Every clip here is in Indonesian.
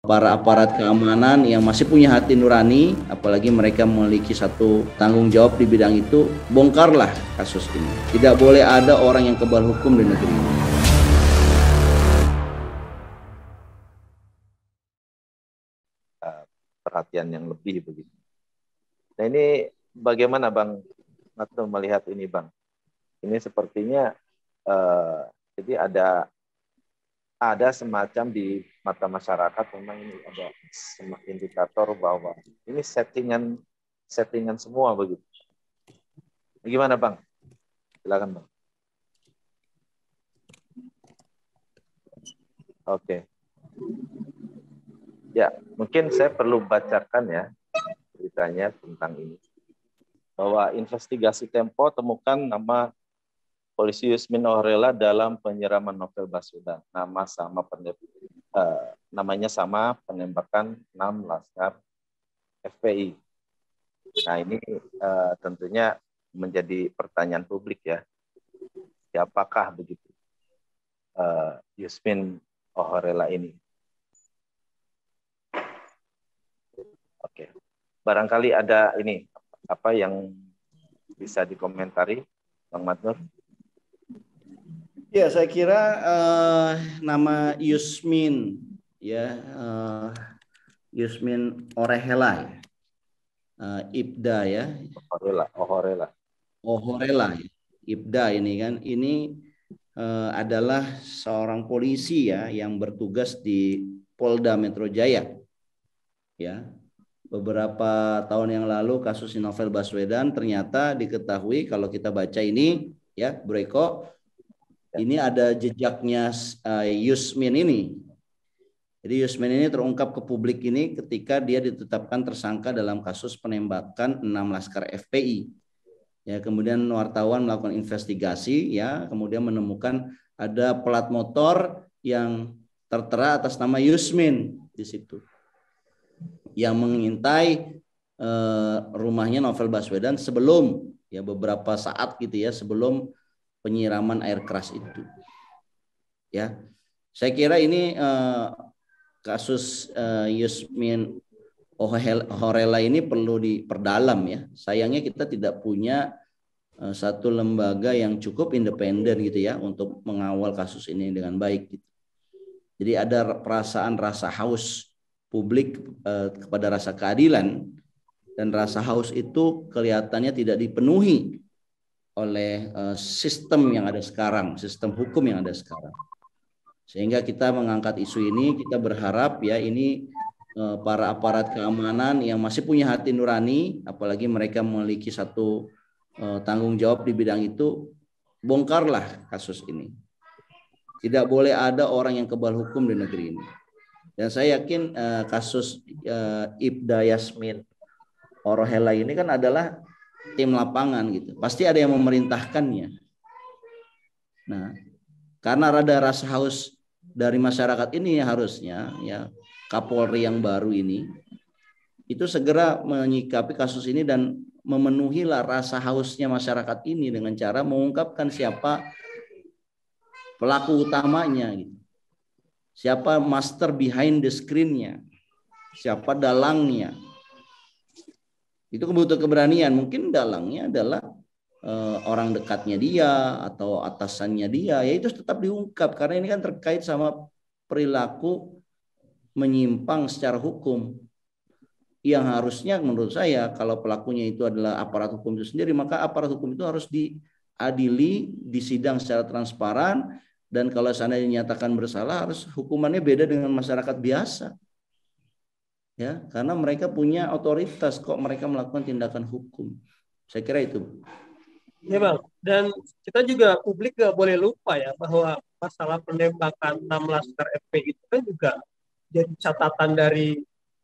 para aparat keamanan yang masih punya hati nurani, apalagi mereka memiliki satu tanggung jawab di bidang itu, bongkarlah kasus ini. Tidak boleh ada orang yang kebal hukum di negeri ini. Perhatian yang lebih begitu. Nah ini bagaimana Bang Natno melihat ini Bang? Ini sepertinya jadi ada semacam di mata masyarakat memang ini ada indikator bahwa ini settingan semua begitu. Gimana Bang? Silakan Bang. Oke. Ya, mungkin saya perlu bacakan ya ceritanya tentang ini. Bahwa investigasi Tempo temukan nama polisi Yusmin Ohrela dalam penyiraman Novel Baswedan. Namanya sama penembakan 6 laskar FPI. Nah ini tentunya menjadi pertanyaan publik ya. Siapakah begitu Yusmin Ohrela ini? Oke. Barangkali ada ini apa yang bisa dikomentari, Bang Matnur? Ya, saya kira nama Yusmin ya, Yusmin Ohrela, Ibda ya. Ohrela ya. Ibda ini kan, ini adalah seorang polisi ya yang bertugas di Polda Metro Jaya. Ya. Beberapa tahun yang lalu kasus Novel Baswedan ternyata diketahui kalau kita baca ini ya, Bro Eko, ini ada jejaknya Yusmin ini. Jadi Yusmin ini terungkap ke publik ini ketika dia ditetapkan tersangka dalam kasus penembakan 6 laskar FPI. Ya, kemudian wartawan melakukan investigasi ya, kemudian menemukan ada plat motor yang tertera atas nama Yusmin di situ, yang mengintai rumahnya Novel Baswedan sebelum ya beberapa saat gitu ya sebelum penyiraman air keras itu. Ya, saya kira ini kasus Yusmin Ohrela ini perlu diperdalam ya. Sayangnya kita tidak punya satu lembaga yang cukup independen gitu ya untuk mengawal kasus ini dengan baik gitu. Jadi ada perasaan rasa haus publik kepada rasa keadilan, dan rasa haus itu kelihatannya tidak dipenuhi oleh sistem yang ada sekarang, sistem hukum yang ada sekarang. Sehingga kita mengangkat isu ini, kita berharap ya ini para aparat keamanan yang masih punya hati nurani, apalagi mereka memiliki satu tanggung jawab di bidang itu, bongkarlah kasus ini. Tidak boleh ada orang yang kebal hukum di negeri ini. Dan saya yakin kasus Ibda Yusmin Ohrela ini kan adalah tim lapangan gitu. Pasti ada yang memerintahkannya. Nah, karena ada rasa haus dari masyarakat ini harusnya ya Kapolri yang baru ini itu segera menyikapi kasus ini dan memenuhilah rasa hausnya masyarakat ini dengan cara mengungkapkan siapa pelaku utamanya gitu. Siapa master behind the screen-nya, siapa dalangnya. Itu kebutuhan keberanian. Mungkin dalangnya adalah orang dekatnya dia atau atasannya dia. Ya itu tetap diungkap karena ini kan terkait sama perilaku menyimpang secara hukum. Yang harusnya menurut saya kalau pelakunya itu adalah aparat hukum itu sendiri, maka aparat hukum itu harus diadili, disidang secara transparan. Dan kalau seandainya dinyatakan bersalah, harus hukumannya beda dengan masyarakat biasa. Ya, karena mereka punya otoritas kok mereka melakukan tindakan hukum. Saya kira itu. Ya Bang, dan kita juga publik gak boleh lupa ya bahwa masalah penembakan 6 laskar FPI itu kan juga jadi catatan dari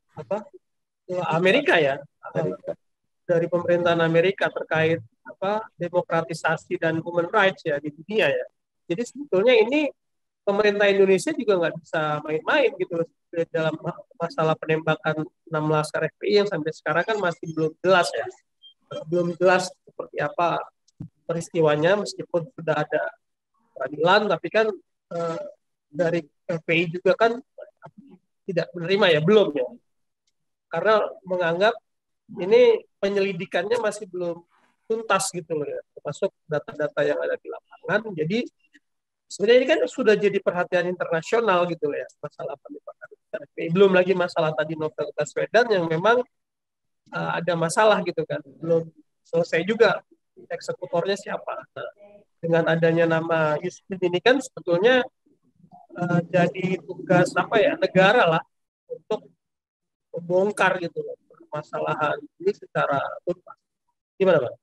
Amerika ya, dari pemerintahan Amerika terkait demokratisasi dan human rights ya di dunia ya. Jadi sebetulnya ini pemerintah Indonesia juga nggak bisa main-main gitu dalam masalah penembakan 6 laskar FPI yang sampai sekarang kan masih belum jelas ya. Belum jelas seperti apa peristiwanya meskipun sudah ada peradilan, tapi kan dari FPI juga kan tidak menerima ya, belum ya. Karena menganggap ini penyelidikannya masih belum tuntas gitu loh ya, termasuk data-data yang ada di lapangan. Jadi sebenarnya ini kan sudah jadi perhatian internasional gitu loh ya, masalah penembakan. Belum lagi masalah tadi Novel Baswedan yang memang ada masalah gitu kan, belum selesai juga eksekutornya siapa. Nah, dengan adanya nama Yusuf ini kan sebetulnya jadi tugas apa ya, negara lah untuk membongkar gitu loh permasalahan ini secara tuntas. Gimana Bang?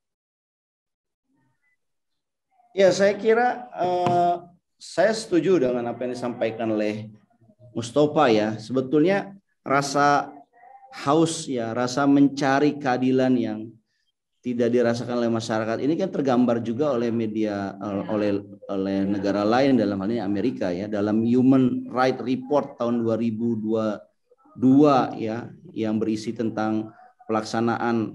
Ya, saya kira saya setuju dengan apa yang disampaikan oleh Mustafa ya. Sebetulnya rasa haus ya, rasa mencari keadilan yang tidak dirasakan oleh masyarakat ini kan tergambar juga oleh media, oleh negara lain, dalam hal ini Amerika ya, dalam Human Rights Report tahun 2022 ya, yang berisi tentang pelaksanaan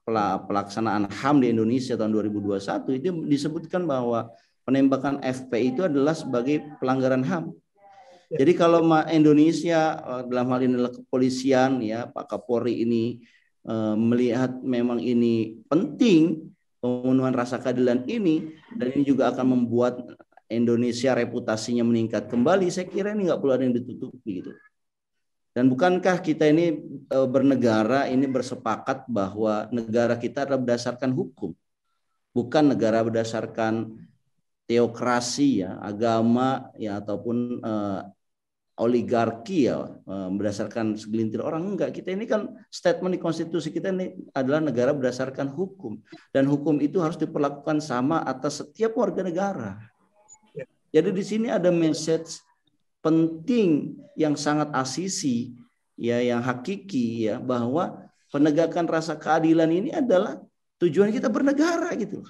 HAM di Indonesia tahun 2021, itu disebutkan bahwa penembakan FP itu adalah sebagai pelanggaran HAM. Jadi kalau Indonesia dalam hal ini adalah kepolisian ya, Pak Kapolri ini melihat memang ini penting pemenuhan rasa keadilan ini, dan ini juga akan membuat Indonesia reputasinya meningkat kembali, saya kira ini nggak perlu ada yang ditutupi gitu. Dan bukankah kita ini bernegara ini bersepakat bahwa negara kita adalah berdasarkan hukum, bukan negara berdasarkan teokrasi ya, agama ya, ataupun oligarki ya, berdasarkan segelintir orang. Enggak, kita ini kan statement di konstitusi kita ini adalah negara berdasarkan hukum, dan hukum itu harus diperlakukan sama atas setiap warga negara. Jadi di sini ada message penting yang sangat asisi ya, yang hakiki ya, bahwa penegakan rasa keadilan ini adalah tujuan kita bernegara gitu.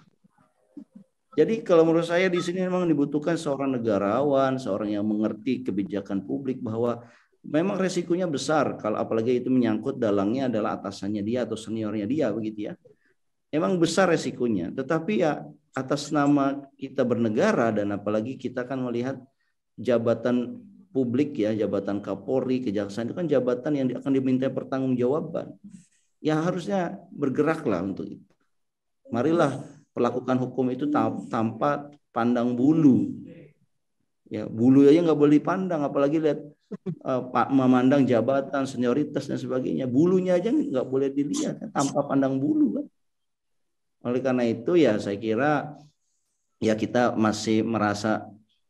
Jadi kalau menurut saya di sini memang dibutuhkan seorang negarawan, seorang yang mengerti kebijakan publik, bahwa memang resikonya besar kalau apalagi itu menyangkut dalangnya adalah atasannya dia atau seniornya dia begitu ya. Memang besar resikonya, tetapi ya atas nama kita bernegara, dan apalagi kita kan melihat jabatan publik ya, jabatan Kapolri, Kejaksaan itu kan jabatan yang akan diminta pertanggungjawaban. Ya harusnya bergeraklah untuk itu. Marilah perlakukan hukum itu tanpa pandang bulu. Ya, bulu aja nggak boleh dipandang, apalagi lihat memandang jabatan, senioritas dan sebagainya. Bulunya aja nggak boleh dilihat tanpa pandang bulu kan. Oleh karena itu ya saya kira ya kita masih merasa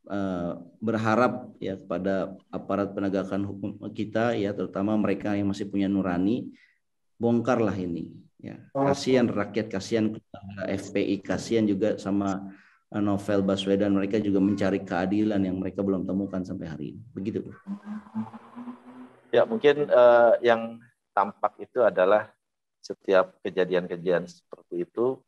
berharap ya kepada aparat penegakan hukum kita ya, terutama mereka yang masih punya nurani, bongkarlah ini ya. Kasihan rakyat, kasihan FPI, kasihan juga sama Novel Baswedan, mereka juga mencari keadilan yang mereka belum temukan sampai hari ini. Begitu. Ya, mungkin yang tampak itu adalah setiap kejadian-kejadian seperti itu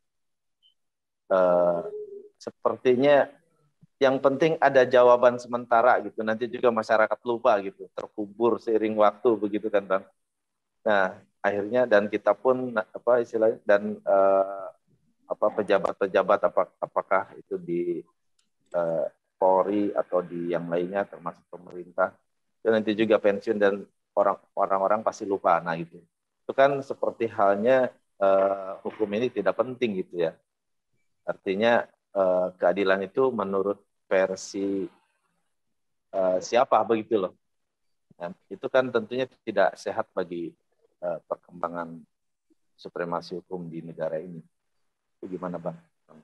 sepertinya yang penting ada jawaban sementara gitu. Nanti juga masyarakat lupa gitu, terkubur seiring waktu begitu kan Bang. Nah, akhirnya dan kita pun apa istilahnya, dan pejabat-pejabat apakah itu di Polri atau di yang lainnya termasuk pemerintah, dan nanti juga pensiun dan orang-orang pasti lupa. Nah gitu. Itu kan seperti halnya hukum ini tidak penting gitu ya. Artinya keadilan itu menurut versi siapa begitu loh. Nah, itu kan tentunya tidak sehat bagi perkembangan supremasi hukum di negara ini. Itu gimana Bang?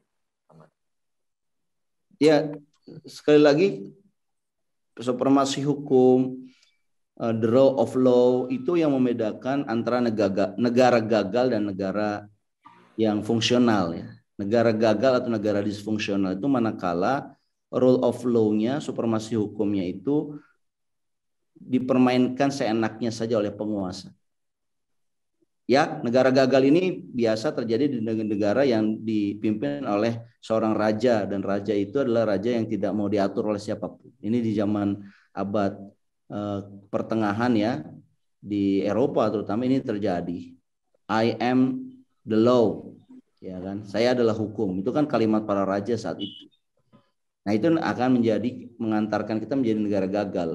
Ya, sekali lagi supremasi hukum, the rule of law itu yang membedakan antara negara gagal dan negara yang fungsional ya. Negara gagal atau negara disfungsional itu manakala rule of law-nya, supremasi hukumnya itu dipermainkan seenaknya saja oleh penguasa. Ya, negara gagal ini biasa terjadi di negara yang dipimpin oleh seorang raja, dan raja itu adalah raja yang tidak mau diatur oleh siapapun. Ini di zaman abad pertengahan ya, di Eropa terutama ini terjadi. I am the law. Ya kan, saya adalah hukum, itu kan kalimat para raja saat itu. Nah itu akan mengantarkan kita menjadi negara gagal ya.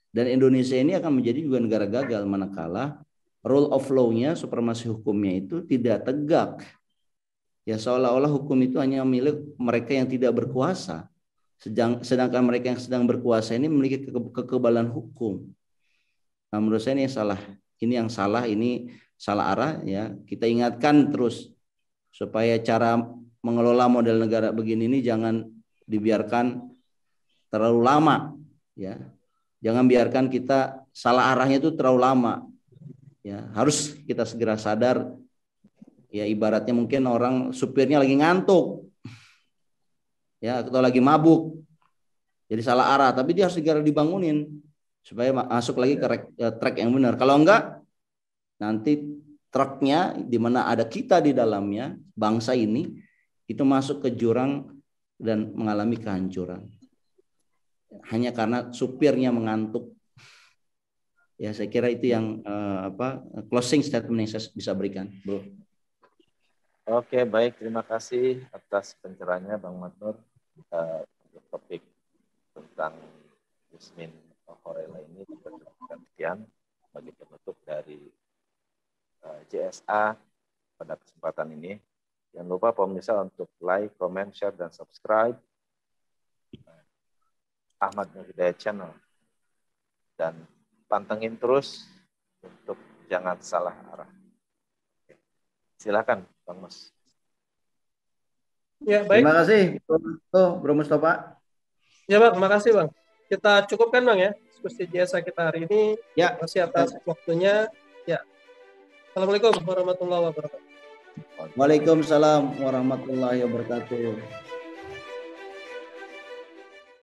Dan Indonesia ini akan menjadi juga negara gagal manakala rule of law-nya, supremasi hukumnya itu tidak tegak. Ya seolah-olah hukum itu hanya milik mereka yang tidak berkuasa. Sedangkan mereka yang sedang berkuasa ini memiliki kekebalan hukum. Nah, menurut saya ini yang salah. Ini salah arah ya. Kita ingatkan terus supaya cara mengelola model negara begini ini jangan dibiarkan terlalu lama ya. Jangan biarkan kita salah arahnya itu terlalu lama. Ya, harus kita segera sadar. Ya, ibaratnya mungkin orang supirnya lagi ngantuk. Ya, atau lagi mabuk. Jadi salah arah, tapi dia harus segera dibangunin supaya masuk lagi ke track yang benar. Kalau enggak, nanti truknya di mana ada kita di dalamnya, bangsa ini itu masuk ke jurang dan mengalami kehancuran. Hanya karena supirnya mengantuk. Ya, saya kira itu yang closing statement yang saya bisa berikan, Bro. Oke, baik. Terima kasih atas pencerahannya, Bang Matnur. Untuk topik tentang Yasmin Horeila ini kita cukupkan sekian bagi penutup dari JSA pada kesempatan ini. Jangan lupa pemirsa untuk like, comment, share, dan subscribe Ahmad Nur Hidayat Channel. Dan pantengin terus untuk jangan salah arah. Silakan, Bang Mas. Ya, baik. Terima kasih, Bro Mustafa. Ya, Bang, terima kasih, Bang. Kita cukupkan, Bang, ya, diskusi JSA kita hari ini. Ya. Terima kasih atas waktunya. Ya. Assalamualaikum warahmatullahi wabarakatuh. Waalaikumsalam warahmatullahi wabarakatuh.